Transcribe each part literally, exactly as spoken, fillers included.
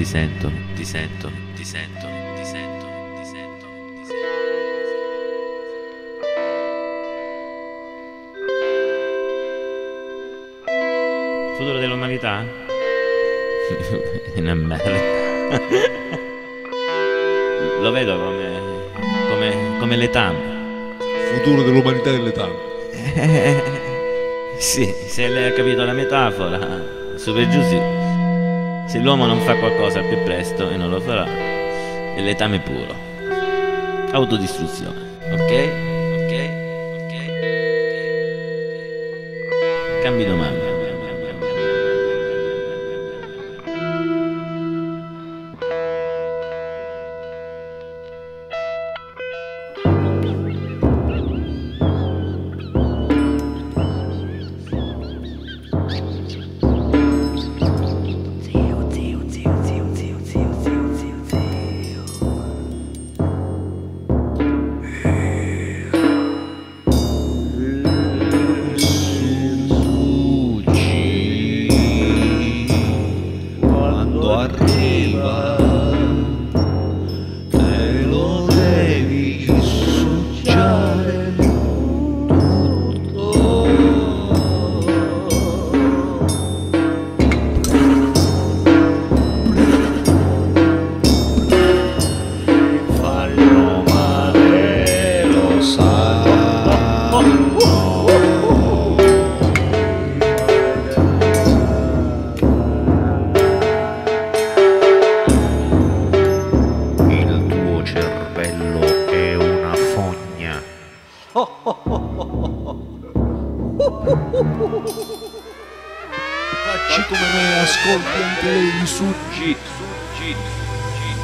ti sento, ti sento, ti sento, ti sento, ti sento, ti sento. Futuro dell'umanità? È una merda. Lo vedo come, come, come letame. Futuro dell'umanità e dell'età. Eh, sì, se lei ha capito la metafora, su per giù sì. Se l'uomo non fa qualcosa al più presto, e non lo farà, è letame puro. Autodistruzione, ok? Ok? Ok? Ok? Cambi domanda. Arriva, te lo devi succiare tutto. Fanno male, lo sanno. È una fogna. Facci come me, ascolti anche lei, mi suggi, suggi, suggi.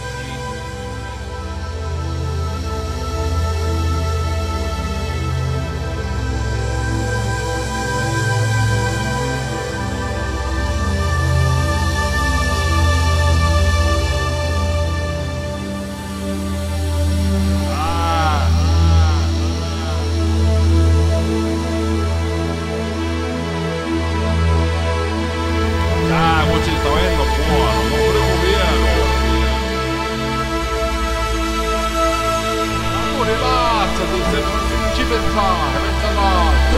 Ci pensare, pensa l'altro.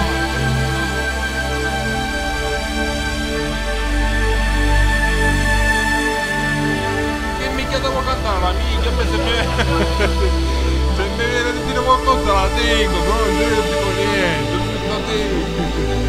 Che mica devo cantare la mica, a me se mi se mi viene di dire qualcosa la dico, però non dico niente, non la dico.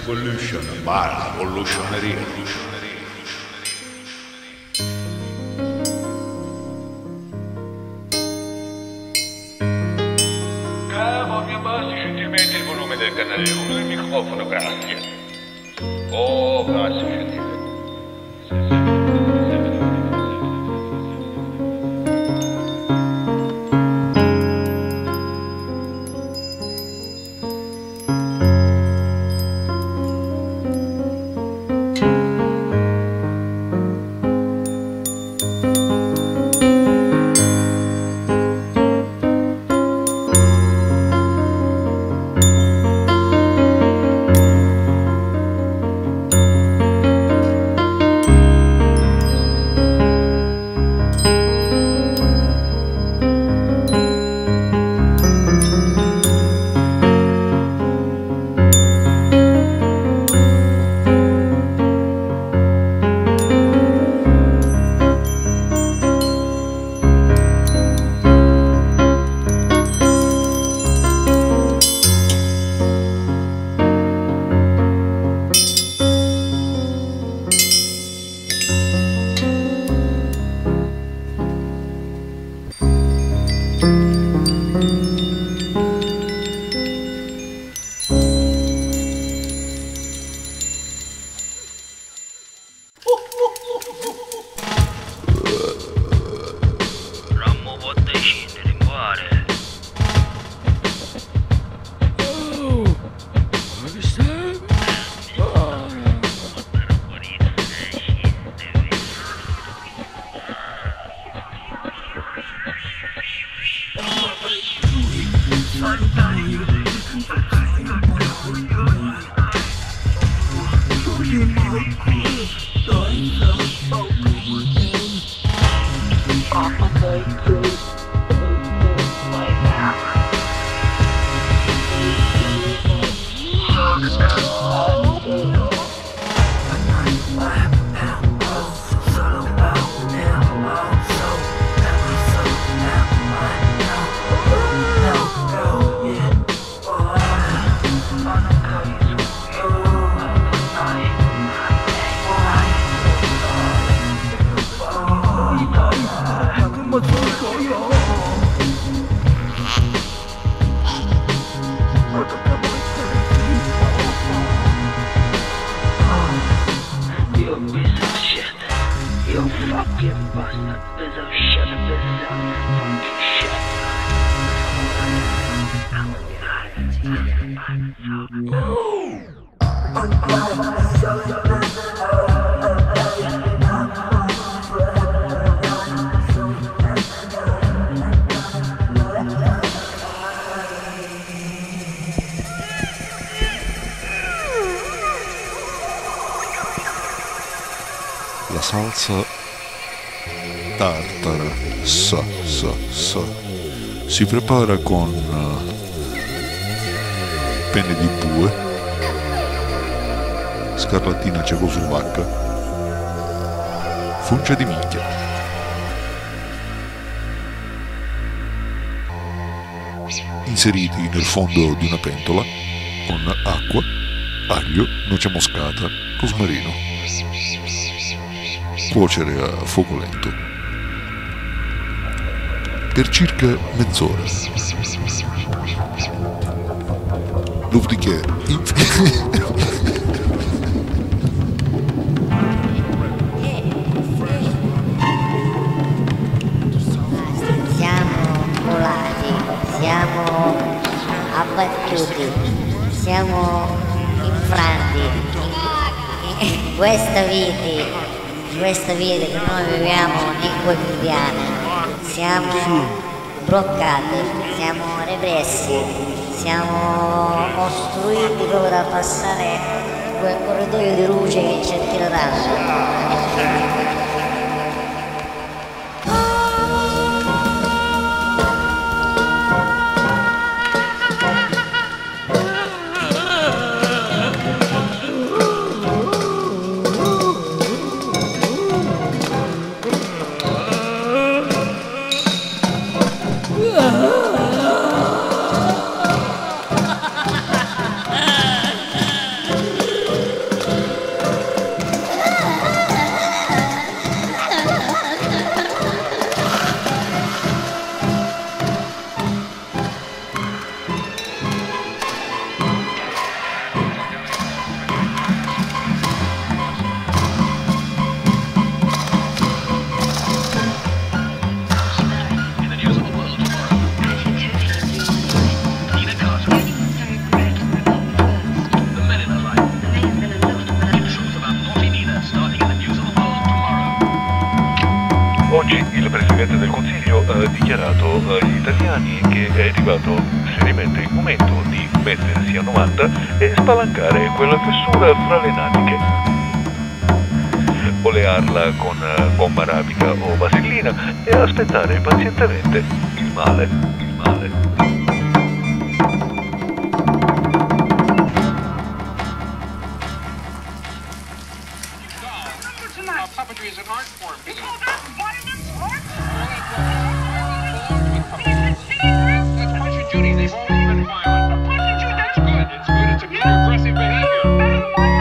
Revolution, ma rivoluzioneria. Cavo, mi abbassi gentilmente il volume del canale uno del microfono, grazie. Oh, grazie gentilmente. La salsa tartara, sa, sa, sa, si prepara con uh, penne di bue, scarlattina cecoslovacca, funge di minchia, inseriti nel fondo di una pentola con acqua, aglio, noce moscata, rosmarino. Cuocere a fuoco lento per circa mezz'ora. Dopodiché siamo volati, siamo abbattuti, siamo infranti in questa vita. Questa vita che noi viviamo in quotidiana, siamo bloccati, siamo repressi, siamo ostruiti proprio da passare quel corridoio di luce che ci attireranno. oggi il Presidente del Consiglio ha dichiarato agli italiani che è arrivato seriamente il momento di mettersi a novanta e spalancare quella fessura fra le natiche. Olearla con gomma arabica o vasellina e aspettare pazientemente il male, il male. Puppetry is an art form. That's Punch and Judy. They've always been violent. Punch and Judy, that's good. It's good. It's a good aggressive behavior.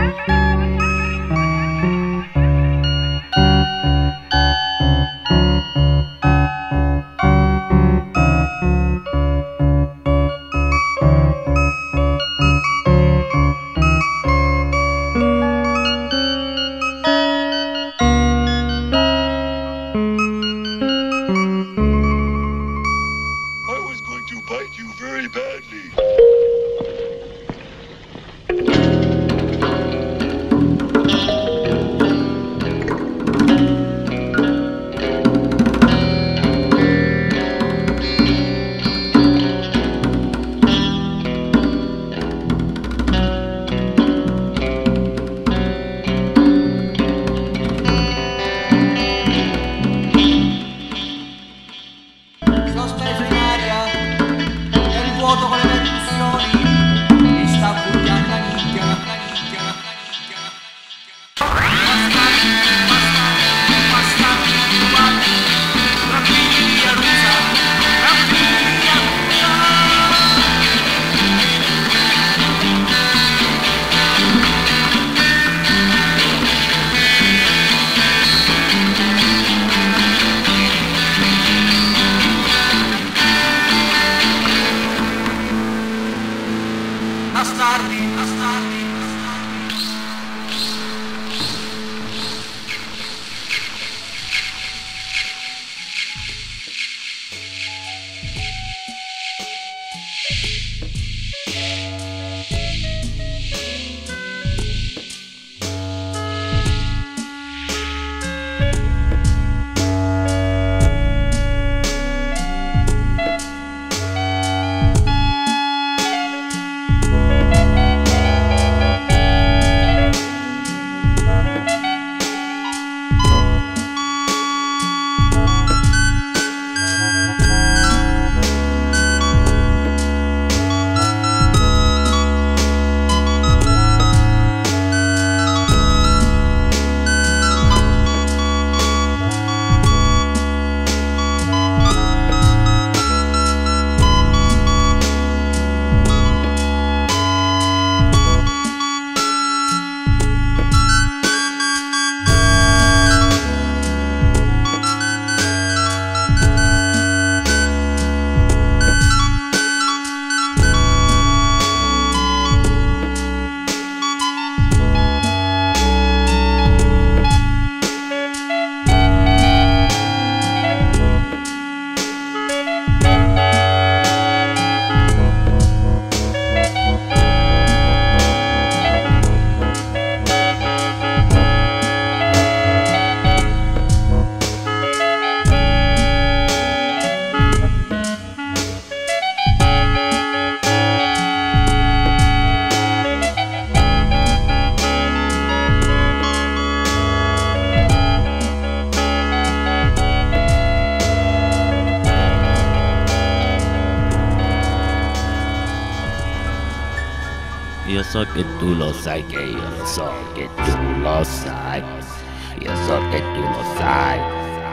Io so che tu lo sai che io lo so che tu lo sai. Io so che tu lo sai.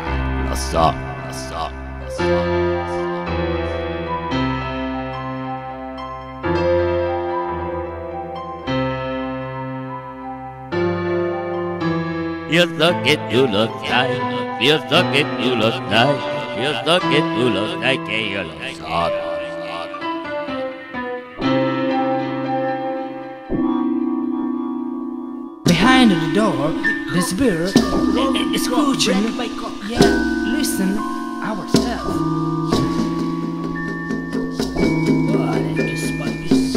Lo so, lo so, lo so. Io so che tu lo sai, io so che tu lo sai, io so che tu lo sai che io lo so. Behind the door, the spirit is screeching. Yeah, listen ourselves. What is this?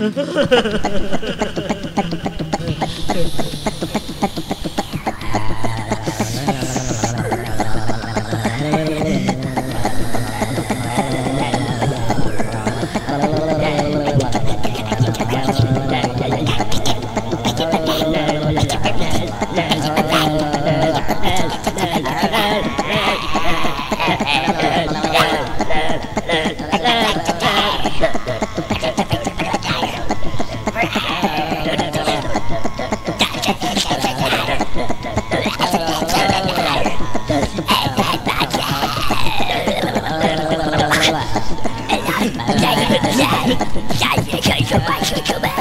Yeah, yeah, yeah, yeah, yeah, yeah, yeah.